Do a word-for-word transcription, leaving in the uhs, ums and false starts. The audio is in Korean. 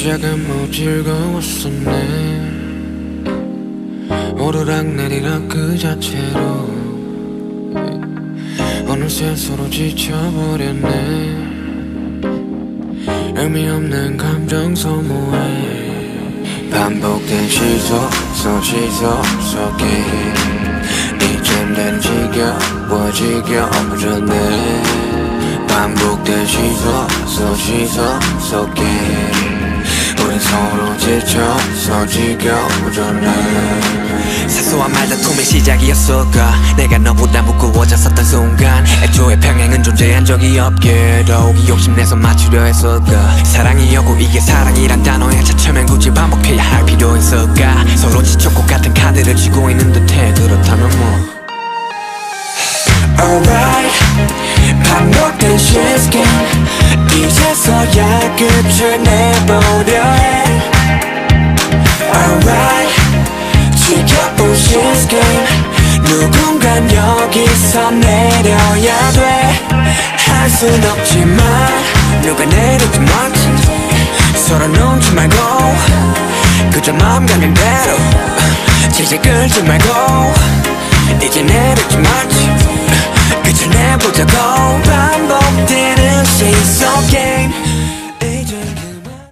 시작은 뭐 즐거웠었네. 오르락내리락 그 자체로 어느새 서로 지쳐버렸네. 의미 없는 감정 소모에 반복된 시속 속 시속 속에 이젠 난 지겨워 지겨워졌네. 반복된 시속 속 시속 속에 우린 서로 지쳐서 지겨워졌네. 사소한 말다툼의 시작이었을까. 내가 너보다 무거워졌었던 순간 애초에 평행은 존재한 적이 없게 더욱이 욕심내서 맞추려 했을까. 사랑이었고 이게 사랑이란 단어에 차츰엔 굳이 반복해야 할 필요 있을까. 서로 지쳤고 같은 카드를 쥐고 있는 듯해. 그렇다면 뭐 Alright, 반복된 시스템 이제서야 끝을 내보려 해. Alright, 지켜본 시스템 누군간 여기서 내려야 돼. 할 순 없지만 누가 내리든 말든 서로 눈치 말고 그저 마음 가는 대로 질질 끌지 말고 이제 내리지 말지 끝을 내보자고. 반복되는 시속 게임